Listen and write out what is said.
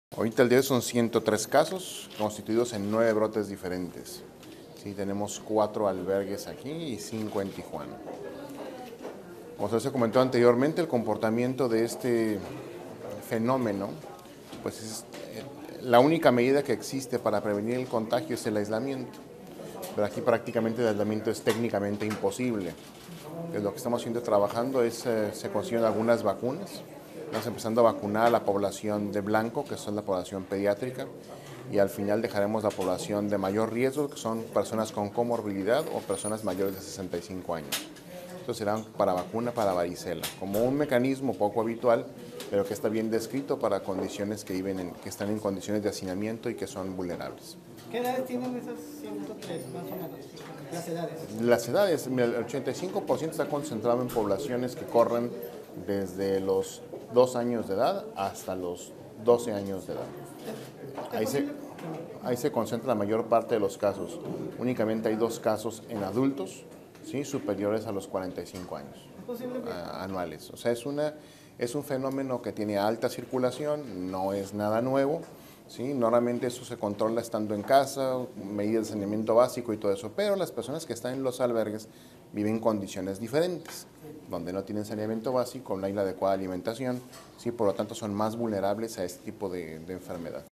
Ahorita el día son 103 casos, constituidos en 9 brotes diferentes. Sí, tenemos 4 albergues aquí y 5 en Tijuana. Como se comentó anteriormente, el comportamiento de este fenómeno, pues es la única medida que existe para prevenir el contagio es el aislamiento. Pero aquí prácticamente el aislamiento es técnicamente imposible. Lo que estamos haciendo trabajando es, se consiguen algunas vacunas. Estamos empezando a vacunar a la población de blanco, que son la población pediátrica, y al final dejaremos la población de mayor riesgo, que son personas con comorbilidad o personas mayores de 65 años. Esto será para vacuna para varicela, como un mecanismo poco habitual, pero que está bien descrito para condiciones que están en condiciones de hacinamiento y que son vulnerables. ¿Qué edades tienen esos 103 más o menos? Las edades. Las edades, el 85% está concentrado en poblaciones que corren desde los 2 años de edad hasta los 12 años de edad. Ahí se concentra la mayor parte de los casos. Únicamente hay 2 casos en adultos, ¿sí?, superiores a los 45 años anuales. O sea, es un fenómeno que tiene alta circulación, no es nada nuevo. ¿Sí? Normalmente eso se controla estando en casa, medidas de saneamiento básico y todo eso, pero las personas que están en los albergues viven en condiciones diferentes, donde no tienen saneamiento básico, no hay la adecuada alimentación, ¿sí? Por lo tanto son más vulnerables a este tipo de enfermedad.